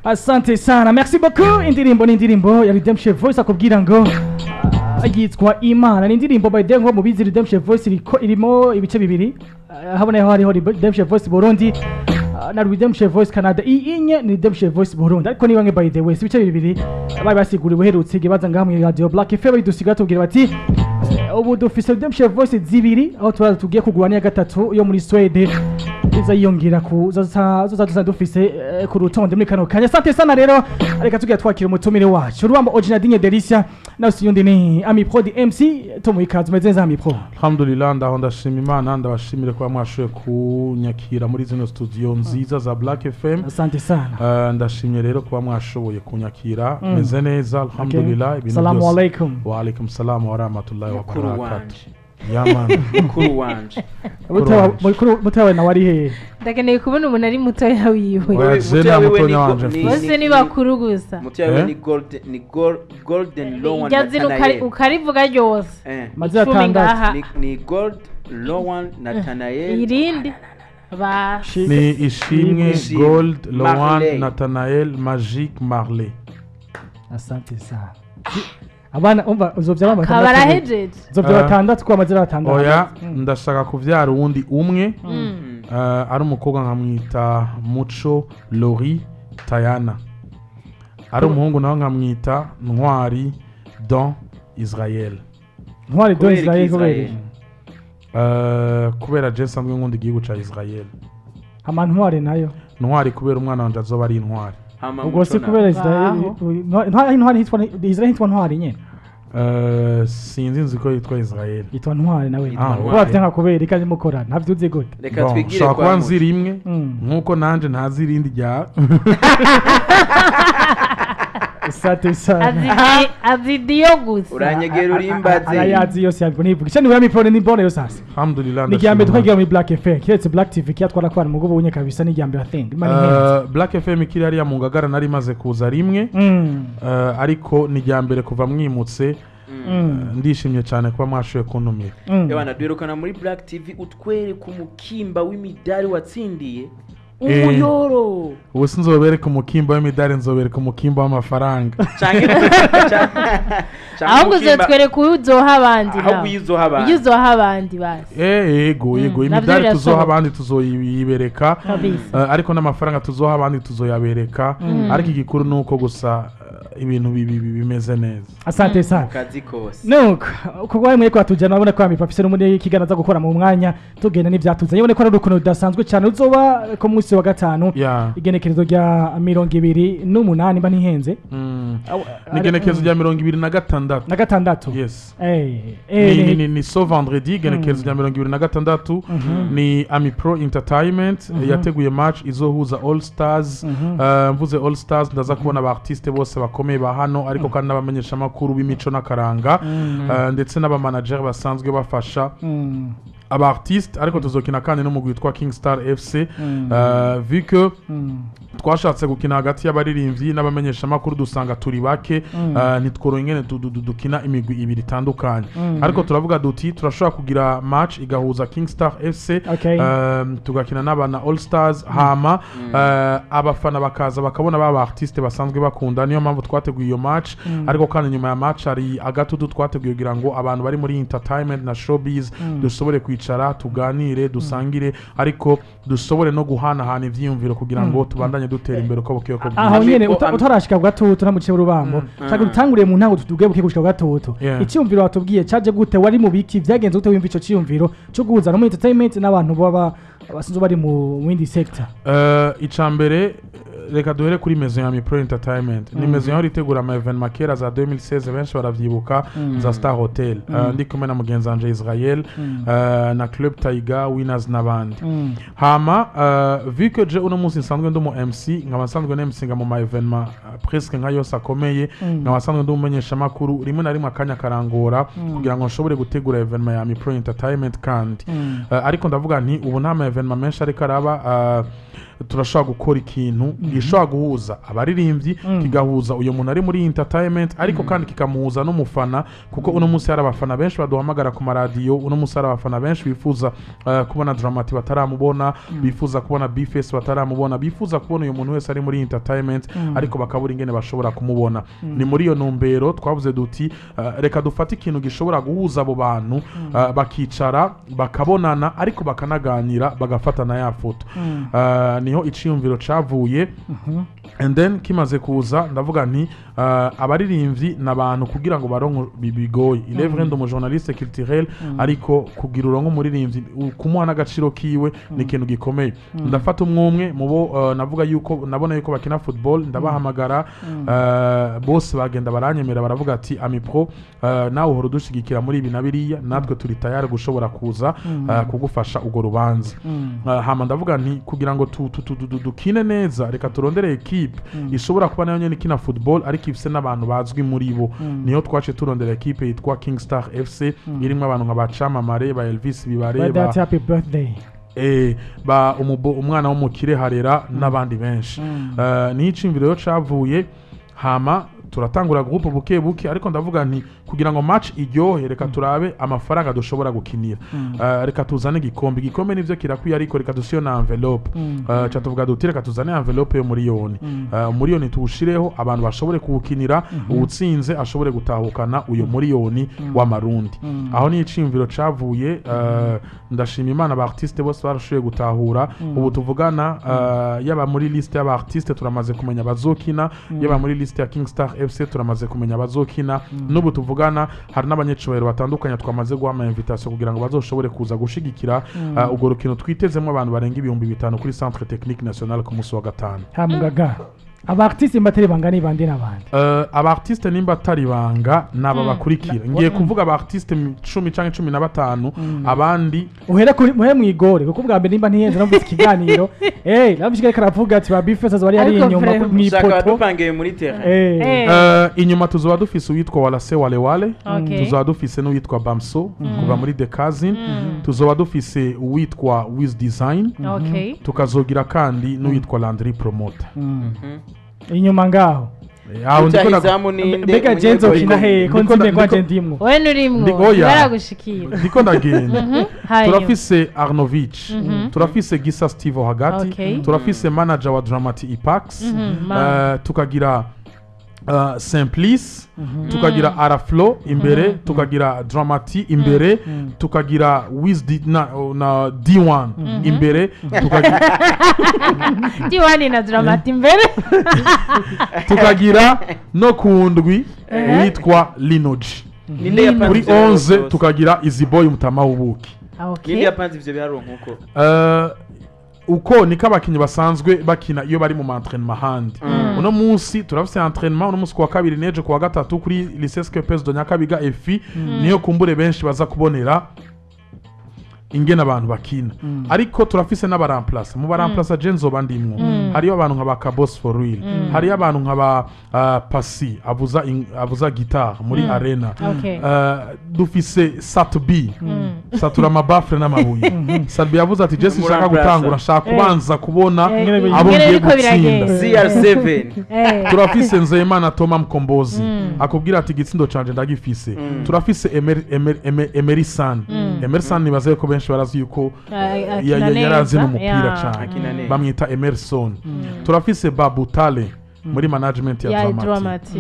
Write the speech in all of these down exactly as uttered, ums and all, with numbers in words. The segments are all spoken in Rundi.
Asante sana, merci beaucoup. Indirimbo ni indirimbo ya Redemption Voice akubwira ngo yitwa Imana. Ni indirimbo by the way mu bizi Redemption Voice iriko irimo ibice bibiri. Habone ho hariho Redemption Voice Burundi na Redemption Voice Canada. Inye ni Redemption Voice Burundi. Ariko ni bamwe by the way ibice bibiri bari basiguriwe herutse gibaza ngaha mu Radio Black F M dusiga tubwira bati ubu dufise Redemption Voice zibiri aho twaza tugiye kugura ni gatatu yo muri Sweden iza yongera ku zaza zaza dufise ku rutonde muri kano kanya. Asante sana rero reka tugiye twakira umutumire wacu urwamba Original Delicia na siyundi ni Ami Pro di M C tomu ikaze meze za Ami Pro. Alhamdulillah ndaho ndashima Imana ndabashimire kwa mwashoye kunyakira muri zino studio nziza za Black F M. Asante sana. Uh, ndashimye rero kuba mwashoboye kunyakira mm. meze neza alhamdulillah. Okay. Assalamu alaikum. Wa alaikum salam wa rahmatullahi wa barakatuh. Yaman mukuru wanje mutawe na wari he ndakeneye kubona umuntu ari muto yawiwe mutawe mutonya wanje bose ni bakuru gusa mutawe ni gold ni golden lowan Natanael ukarivuga ryose mazira atandatu ni gold lowan Natanael irindi ba ni ishimwe gold lowan Natanael Magic Marley. Asante sana. Abana umva uzovya bama kabarahejeje uzovya batandatu kwa mazira batandatu. Oya ndashaka kuvyara uwundi umwe ari umukobwa nkamwita Muco Lori Tayana, ari umuhungu nawe nkamwita Ntwari Don Israel. Ntwari Don Israel kubera eh kubera je nsanzwe nkunda igihugu ca Israel. Hama Ntwari nayo Ntwari kubera umwana wanje azoba ari Ntwari. Ubwo si kubera Israel Ntwari Ntwari hitwa Israel hitwa Ntwari nyene. Eh sinzi nziko yitwa Israel. Yitwa Ntwari nawe. Ko afite kubera ikaje mukora ntavyuze gute. Reka twigire kwa nzira imwe nkuko nanje ntazi irindi rya. Asante sana. Azidiyo gusa. Uranyegera urimbaze. Ayazi yose yabwo nivuga. Cyane uri mipone ni mbone yo sasa. Alhamdulillah. Ni gyambe twagira muri Black F M. Kiretse Black T V kyatwara kwa mugo bunye kabisa ni gyambe I think. Uh, Black F M kiri ari ya mu Ngagara nari maze kuza rimwe. Mm. Uh, ariko ni gyambere kuva mwimutse. Mm. Ndishimye cyane kuba mwashoye kuntumira. Mm. Yabana duherukana muri Black T V utwere ku mukimba w'imidari watsindiye. Umuyoro ubu sinzobere ku mukimba w'imidari nzobere ku mukimba w'amafaranga canke ahubwo uzotwere kuzoha abandi nawe ahubwo uzoha abandi uzoha abandi basi eh yego yego imidari tuzoha abandi tuzoyibereka ariko n'amafaranga tuzoha abandi tuzoyabereka ariko igikuru nuko gusa ibintu bimeze neza. Asante sana. Kazi kose. Nuko kugwa mwe kwa tujana nabona kwa mipafise n'umundi kiganaza gukora mu mwanya tugenda n'ivyatuzanye yone ko ari urukundo rudasanzwe cyane uzoba ku munsi wa gatanu igenekerezo rya mirongo ibiri n'umunani mba ntihenze. Mm. Igenekerezo rya mirongo ibiri na gatandatu. Na gatandatu. Yes. Eh eh ni ni so vendredi igenekerezo rya mirongo ibiri na gatandatu ni Ami Pro Entertainment yateguye match izohuza All Stars. Mvuze All Stars ndaza kubona aba artiste bose bakomeye ba hano ariko kandi nabamenyesha makuru b'imico nakaranga ndetse n'aba manager basanzwe bafasha aba artiste ariko tuzokina kandi no mu gwitwa King Star F C vu que twashatse gukina hagati y'abaririmbyi n'abamenyesha makuru dusanga turi bake nitworo ingene dukina imigwi ibiri itandukanye ariko turavuga duti turashobora kugira match igahuza King Star F C tugakina n'abana All Stars hama abafana bakaza bakabona baba artiste basanzwe bakunda niyo mpamvu twateguye iyo match ariko kandi nyuma ya match hari agatutu twateguye kugira ngo abantu bari muri entertainment na showbiz dusobore kwicara tuganire dusangire ariko dusobore no guhana hana ivyiyumviro kugira ngo tubandanye dutera imbere uko bukiye ko aho nyene utarashika bwatutu namuciye urubambo cyangwa dutanguriye mu ntango tutugiye bukiye gushika bwatutu icyumviro watubwiye caje gute wari mu biki byagenze gute wimva ico cyumviro cyo guhuza no mu entertainment n'abantu baba basinzo bari mu windi sector. Eh icambere reka duhere kuri Maison ya Ami Pro Entertainment. Ni Maison yari itegura ama event makera za deux mille seize benshi baravyibuka za Star Hotel. Ndi kumwe na mugenzi wanje Israel na Club Taiga Winners n'abandi. Hama vu que je uno munsi nsanzwe ndo mu M C nkaba nsanzwe ne M C nga mu ma event presque nka yose akomeye nkaba nsanzwe ndo mumenyesha makuru rimwe na rimwe akanya karangora kugira ngo nshobore gutegura event ya Ami Pro Entertainment kandi ariko ndavuga nti ubu nta ma event menshi ariko araba turashobora gukora ikintu gishobora guhuza abaririmbyi kigahuza uyu muntu ari muri entertainment ariko kandi kikamuhuza n'umufana kuko uno munsi hari abafana benshi baduhamagara ku maradiyo uno munsi hari abafana benshi bifuza uh, kubona Dramati bataramubona bifuza kubona B-Face bataramubona bifuza kubona uyu muntu wese ari muri entertainment ariko bakabura ingene bashobora kumubona ni muri iyo numbero twavuze duti uh, reka dufate ikintu gishobora guhuza abo bantu uh, bakicara bakabonana ariko bakanaganira bagafatana ya foto uh, niho iciyumviro cavuye and then kimaze kuza ndavuga nti uh, abaririmbyi nabantu kugira ngo baronke bibigoye il est vrai ndo mu journaliste culturel ariko kugira uronke umuririmbyi kumuha n'agaciro kiwe ni ikintu gikomeye ndafata umwumwe mubo uh, navuga yuko nabona yuko bakina football ndabahamagara uh, bose bagenda baranyemera baravuga ati Ami Pro uh, nawe uhora udushigikira muri ibi nabiriya natwe turi tayari gushobora kuza uh, kugufasha ugo rubanza uh, hama ndavuga nti kugira ngo dukine neza reka turondere equipe ishobora kuba nayo nyene ikina football ariko ifise n'abantu bazwi muri bo niyo twace turondera equipe yitwa Kingstar F C irimo abantu nka bacamamare ba Elvis Bibare ba happy birthday eh ba umubo umwana wo mukire harera n'abandi benshi uh, ni icimviro yo cavuye hama turatangura groupe buke buke ariko ndavuga nti kugira ngo match iryohe reka turabe amafaranga dushobora gukinira uh, reka tuzane igikombe igikombe nivyo kirakwiye ariko reka dusiyo na envelope uh, cha tuvuga duti reka tuzane envelope yo miliyoni uh, miliyoni tuwushireho abantu bashobore kuwukinira uwutsinze ashobore gutahukana uyo miliyoni w'amarundi aho ni icimviro cavuye uh, ndashima Imana ba artiste bose barashoboye gutahura ubu tuvugana uh, yaba muri liste y'aba artiste turamaze kumenya bazokina yaba muri liste ya Kingstar F C turamaze kumenya bazokina n'ubu tuvugana hari n'abanyecubahiro batandukanye twamaze guha invitation kugira ngo bazoshobore kuza gushigikira uh, ugo rukino twitezemo abantu barenga ibihumbi bitanu kuri Centre Technique National ku munsi wa gatanu hamugaga aba artiste mbatari banga ni bande nabandi uh, aba artiste nimba atari banga naba bakurikira ngiye kuvuga aba artiste cumi canke cumi na batanu abandi uhera kuri muhe mwigore kuko bwa mbere nimba ntiyenze no ikiganiro eh nabishike karavuga ati ba B-Face bari ari inyuma mwipoto dupangiye muri terrain eh inyuma tuzoba dufise uwitwa Walase Wale Wale tuzoba dufise n'uwitwa Bamso kuva muri The Cousin tuzoba dufise uwitwa Wiz Design tukazogira kandi n'uwitwa Landry Promoter inyuma ngaho aho ndiko mbega jenzo kina he ko nzime kwa jendimwo we nurimwo baragushikira ndiko ndagenda turafise Arnovich turafise Gisa Steve hagati turafise manager wa Dramati Ipax tukagira Uh, Simplice mm-hmm. tukagira Araflo imbere mm-hmm. tukagira Dramati imbere mm-hmm. tukagira Wiz na, na D one mm-hmm. imbere tukagira D one na Dramati imbere tukagira no kundwi witwa Linoji kuri onze tukagira Iziboy Mutama Ubuki okay nindi yapanze ivyo byaronka uko uh, uko niko abakinyi basanzwe bakina iyo bari mu entraînement handi mm. uno munsi turafise entraînement uno munsi kwa kabiri neje kwa gatatu kuri lycée Skepes de Nyakabiga F I mm. niyo kumbure benshi baza kubonera ingena abantu bakina mm. ariko turafise n'abaramplace mu baramplace mm. Jenzo bandimwo mm. hariyo abantu nka Bakabos for real mm. hariyo abantu nka ba uh, Pasi avuza in, avuza guitar muri mm. arena okay. uh, dufise Satbi mm. Satura mabafre n'amabuye Satbi yavuze ati Jesse shaka gutangura shaka kubanza kubona abo ngiye gutsinda C R seven turafise Nzeyimana Toma Mkombozi mm. akubwira ati gitsindo canje ndagifise mm. turafise Emer Emer Emerson mm. Emerson nibaze ko benshi barazi yuko yarazi n'umupira cyane bamwita Emerson turafise Babutale muri management ya Dramati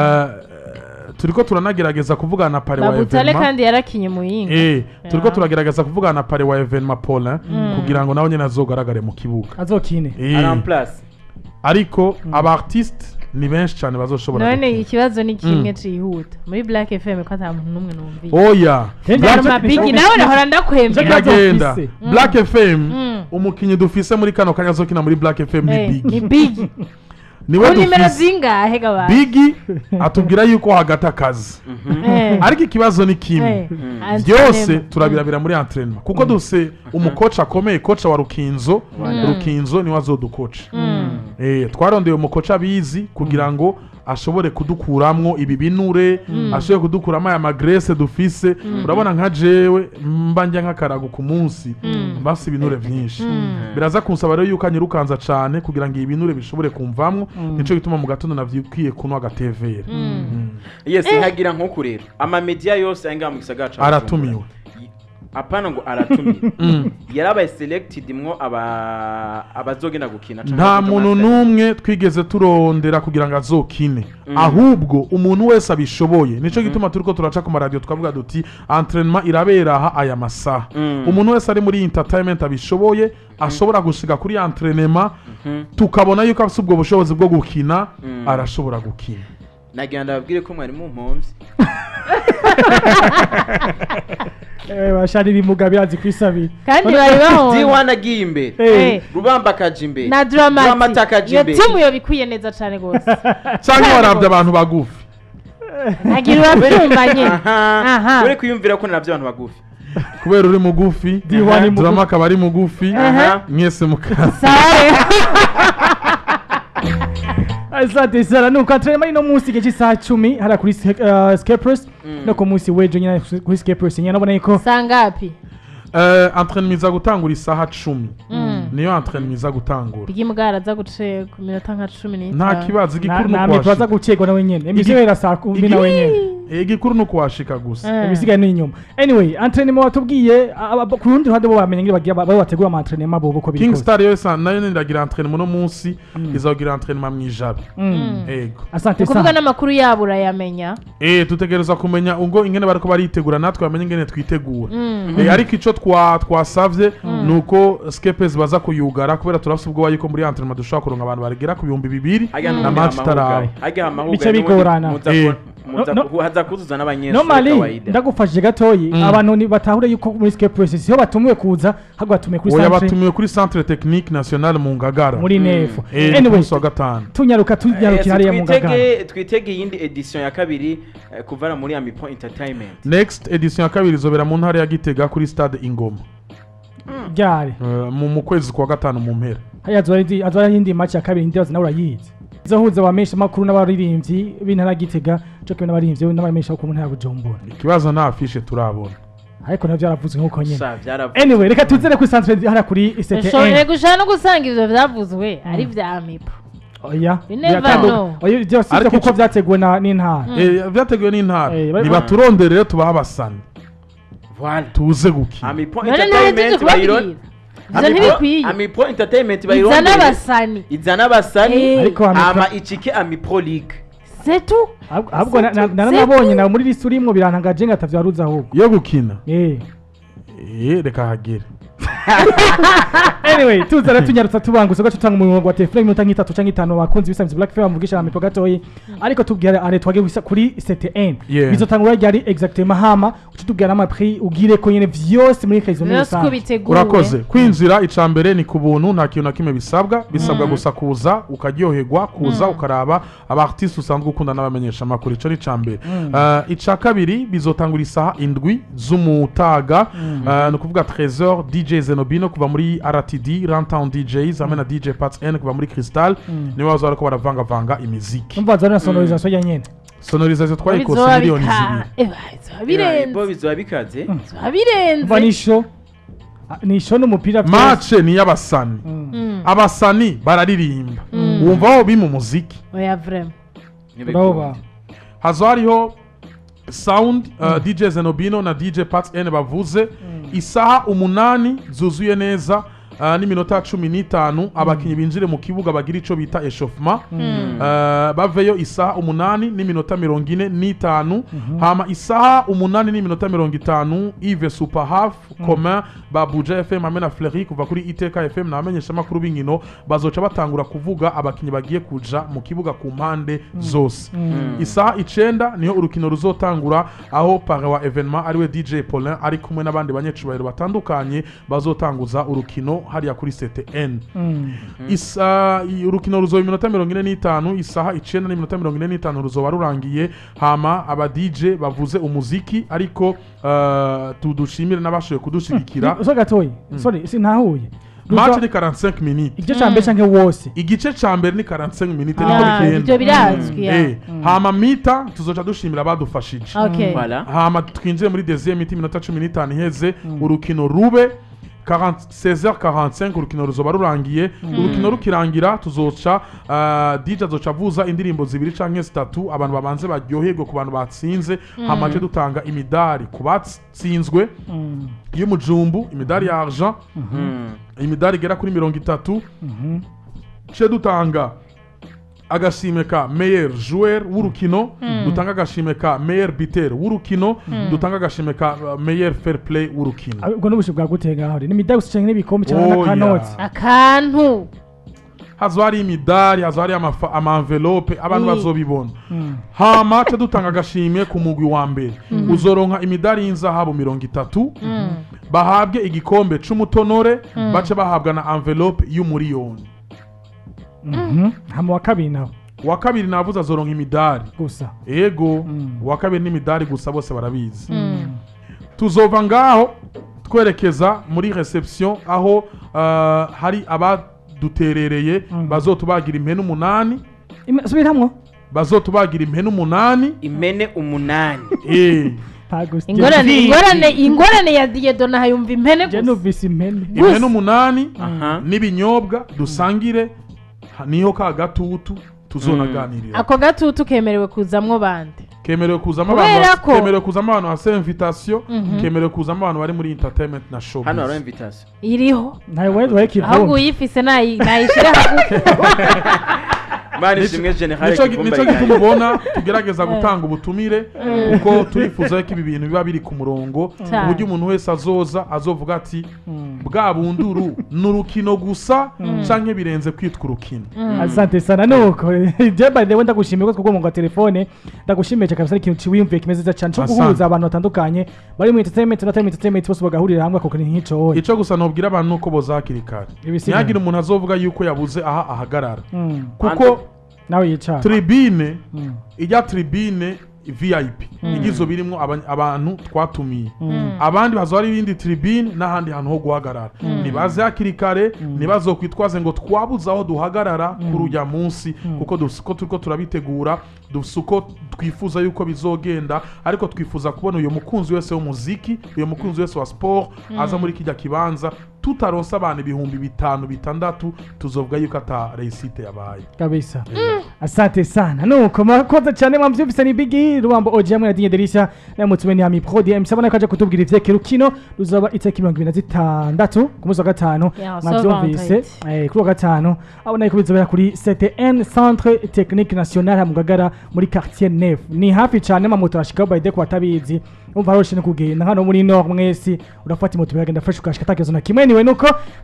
turiko turanagerageza kuvugana na pare wa evenement Babutale kandi yarakinye muyinga eh turiko turagerageza kuvugana na pare wa evenement Paulin kugira ngo nawe nyene azogaragare mu kibuga azokine en place ariko aba artiste ni benshi cyane bazoshobora none ikibazo ni kimwe cihuta muri Black F M ko ata muntu numwe numviye oya Black Big nawe nahora ndakwemera ndagenda Black F M umukinyi dufise muri kano kanya azokina muri Black F M ni Big ni Big niwe dufise nimero zingahe gaba Big atubwira yuko hagata akazi ariko ikibazo ni kimwe byose turabirabira muri entraînement kuko duse umukocha akomeye kocha wa Rukinzo Rukinzo ni wazo dukocha eh twarondeye umukoca abizi kugira ngo ashobore kudukuramwo ibi binure ashobore kudukuramo aya magrese dufise urabona nka jewe mba njya nk'akarago ku munsi mbafise ibinure vyinshi biraza kunsaba rero yuko anyirukanza cane kugira ngo ibinure bishobore kumvamwo nico gituma mu gatondo navyukwiye kunwa agatevera yes hagira nko kurero ama media yose ainga mu gisagara ca aratumiwe apana ngo aratumiwe yarabaye selected mwo aba abazogenda gukina nta muntu numwe twigeze turondera kugira ngo azokine ahubwo umuntu wese abishoboye nico gituma turiko turaca ku radio twavuga duti entraînement irabera aha aya masaha umuntu wese ari muri entertainment abishoboye ashobora gushika kuri entraînement tukabona yuko afite ubwo bushobozi bwo gukina arashobora gukina nagenda babwire ko mwari mu mpomvyi eh bashari bimuga birazi kwisabira kandi bari bahonze Diwana agiye imbere Eh. Rubamba akaje imbere na dramatic Dramata akaje iyo imbere timu yo bikwiye neza cyane gose cyangwa warabye abantu bagufi nagira urabyumva nyine aha Aha. uri kwiyumvira ko navyo abantu bagufi kubera uri mugufi Diwana ni mugufi. drama akaba ari mugufi Aha. mwese mukaza sawe Asante sana nuko entraînement ino munsi gice saa cumi hara kuri uh, Scapepress no ku munsi wejo nyine kuri Scapepress nyine nabona yuko sangapi eh entraînement iza gutangura isaha cumi niyo entraînement iza gutangura bw'imugara za guce ku minota nka cumi n'itanu nta kibazo igikuru na no me twaza kuwashika gucegwa nawe nyene emisiyo era saa kumi nawe nyene igikuru no kuwashika gusa ibisigaye ni inyuma anyway entraînement watubwiye aba- ku rundi ruhande bo bamenye ngira bagiye baba bategura ama entraînement bo uko bikoze Kingstar yo sa nayo ndagira entraînement no munsi izagira entraînement mwijabe ego asante kuvuga sana n'amakuru yabo urayamenya eh tutegereza kumenya ubwo ingene bariko baritegura natwe bamenye ingene twitegura eh ariko ico twa twasavye nuko Scapes baza kuyugara kubera turafite ubwo wayiko muri entraînement dushaka kuronka abantu barigera ku bihumbi bibiri na match taraba ajya amahuga Bice bigorana. Eh. muza No, no. haza kuzuza n'abanyeshuri normally kawaida ndagufashije gatoyi abantu ni batahure yuko muri Scapepress siho batumiwe kuza ahubwo batumiwe kuri oya centre batumiwe kuri centre technique nationale mu Ngagara muri nefo eh anyway ku wa gatanu tunyaruka tunyaruka hariya mu ngagara twitege twitege iyindi edition ya kabiri eh, kuvana muri Amipo Entertainment next edition ya kabiri izobera mu ntara ya Gitega kuri stade Ingoma ryari Eh, mu mu kwezi kwa gatanu mu mpera haya azori azori hindi match ya kabiri ndibaza nawe urayizi izohuza abamesha makuru n'abaririmbyi b'intara Gitega cyo kimwe n'abaririmbyi n'abamesha ku ntara ya Bujumbura ikibazo nta afishe turabona ariko navyo yaravuzwe nkuko nyene sa byaravuye anyway reka tuzere kuri centre hara kuri ushobora C T N gushaka no gusanga ivyo vyavuzwe ari vya amipo oya You never Biratandu- know. oya byose Ariko kuko ico- vyateguwe na n'intara eh vyateguwe n'intara Eh, bari- nibaturondere rero tubaha abasani voilà tuze gukina Amipo none ntahejeje Entertainment kubabwira bayiro ivyo ntibikwiye Amipo Entertainment iza bayirondere n'abasani izana abasani Eh. Ariko Amipo- ama icike Amipo League setu Ahubwo- ahubwo na- na- naranabonye nawe muri list urimwo birantangaje ngatavyaruza ahubwo yo gukina eh eh reka hagere anyway tuzara tunyarutsa tubangutse gacu tanga umurongo wa telefone iminota nk'itatu canke itanu bakunzi bisanzwe Black Fame mugisha na Amipo gatoyi ariko tubwira ane twage gusa kuri C T N Yeah. bizotangura ryari exactement hama utubwira ama prix ugire ko nyene vyose muri kaizo muri byose uko rusange biteguwe urakoze kwinjira icambere ni ku buntu nta kintu na kimwe bisabwa bisabwa gusa kuza ukaryoherwa kuza ukaraba aba artiste usanzwe ukunda n'abamenyesha amakuru ico ni icambere uh, ica kabiri bizotangura isaha indwi z'umutaga uh, ni ukuvuga Trésor D J Zenobino kuva muri R T D Runtown D Js hamwe na D J Pats N kuva muri Crystal nibo baza bariko baravangavanga imiziki umva zana sonorisation ya nyene sonorisation twayikose bizoba miliyoni bika- zibiri Eba, bizoba birenze Amipo bizoba bikaze bizoba birenze umva nisho Ah, nisho n'umupira vyose. match ni y'abasani Mm. abasani bararirimba wumva aho bima umuziki oya vrema Urabona? hazo hariho sound uh, D J Zenobino na D J Pats N bavuze isaha umunani zuzuye neza uh, n'iminota cumi n'itanu abakinyi binjire mu kibuga bagira ico bita echauffement uh, baveyo isaha umunani n'iminota mirongo ine n'itanu hama isaha umunani n'iminota mirongo itanu Yves Super Half Commun ba Buja F M hamwe na Fleury kuva kuri I T K F M n'abamenyesha makuru b'inkino bazoca batangura kuvuga abakinyi bagiye kuja mu kibuga ku mpande zose isaha icenda niho urukino ruzotangura aho pare wa evenement ariwe D J Paulin ari kumwe n'abandi banyecubahiro batandukanye bazotanguza urukino hariya kuri C T N isa i- urukino ruzoba iminota mirongo ine n'itanu isaha icenda n'iminota mirongo ine n'itanu ruzoba rurangiye hama aba D J bavuze umuziki ariko uh, tudushimire n'abashoboye kudushigikira so gatoyi sorry sintahuye match ni quarante-cinq minutes igice ca mbere canke wose igice ca mbere ni quarante-cinq minutes Ah, niko Ah, ibyo bigenda birazwi ya. Eh, hama mita tuzoca dushimira abadufashije Okay. Voilà. hama twinjiye muri deuxième miti minota cumi n'itanu iheze urukino rube seize heures quarante-cinq urukino ruzoba rurangiye urukino rukirangira tuzoca uh, D J azoca avuza indirimbo zibiri canke zitatu abantu babanze baryoherwe ku bantu batsinze hama je dutanga imidari ku batsinzwe Mm. y'umujumbu imidari ya argent Mm. imidari igera kuri mirongo itatu Mhm. ce dutanga agashime ka meilleur joueur w'urukino dutanga agashime ka meilleur buteur w'urukino dutanga agashime ka uh, meilleur fair play w'urukino Ah, ubwo n'ubushi bwa gute ngaho ni imidari gusa canke n'ibikombe canke Oya. n'akanoti akantu hazo hari imidari hazo hari amafa- ama envelope abantu Mm. bazobibona Mm. hama ce dutanga agashimwe ku mugwi wa mbere uzoronka imidari y'inzahabu mirongo itatu bahabwe igikombe c'umutonore bace bahabwa na envelope y'umuriyoni Mhm. hama wa kabiri nawe uwa kabiri navuze azoronka imidari gusa ego Mm. uwa kabiri n'imidari gusa bose barabizi tuzova ngaho twerekeza muri reception aho uh, hari abaduterereye Mm. bazotubagira impene umunani Ime- subiramwo bazotubagira impene umunani Imene umunani. eh ntago ingorane ingorane ingorane ya Dieudonne hayumva impene je gusa numvise impene impene umunani Aha. n'ibinyobwa dusangire ha- niho ka gatutu tuzonaganirira ako gatutu kemerewe kuzamwo bande kemerewe kuzamo Kubera abantu ko- kemerewe kuzamo abantu bafite invitation kemerewe kuzamo abantu bari muri entertainment na showbiz Hano hariho invitation. iriho ntawe wari wari ahubwo kivumbi uyifise nayi- nayishira hagufi Mani Nico- shimwe general nico Kivumba nico Igari. gituma ubona tugerageza gutanga ubutumire kuko turifuza ko ibi bintu biba biri ku murongo ku Cyane. buryo umuntu wese azoza azovuga ati bwa bunduru ni urukino gusa canke birenze kwitwa urukino asante sana nuko je by the way ndagushimiye ko twugomba ngo telefone ndagushimiye cyane kabisa ikintu ciwimvuye kimeze neza cyane cyo Asante. guhuza abantu batandukanye bari mu entertainment n'atari mu entertainment bose bagahurira hamwe ako kintu nk'ico wowe ico gusa nobwira abantu nuko boza hakiri kare Ibisigaye. ntihagire umuntu azovuga yuko yabuze aha ahagarara Mm. kuko nawe yicara tribune Mm. ijya tribune V I P igizo birimo aba- abantu twatumiye abandi bazo hari ibindi tribune n'ahandi hantu ho guhagarara nibaze hakiri kare nibazokwitwaze ngo twabuze aho duhagarara kuri ujya munsi kuko dufise uko turiko turabitegura dufise uko twifuza yuko bizogenda ariko twifuza kubona uyu mukunzi wese w'umuziki uyu mukunzi wese wa sport aza muri kijya kibanza tutaronsa abantu ibihumbi bitanu bitandatu tuzovuga yuko ata reisite yabaye kabisa asante sana nuko murakoze cyane mwavyumvise ni bigi rubambo oji hamwe na dinye derisha na mutume ni ami pro D M sabona kaje kutubwira ivyeke rukino ruzaba itariki mirongo ibiri na zitandatu ku munsi wa gatanu Yeah, so mwavyumvise vendredi. eh kuri wa gatanu abona ko bizobera kuri C T N Centre Technique National ha Mugagara muri quartier neuf ni hafi cyane mamoto ashika by de kwa tabizi umva roshe no kugenda hano muri nord mwesi urafata imoto biragenda fresh ukashika takezo na kimwe niwe nuko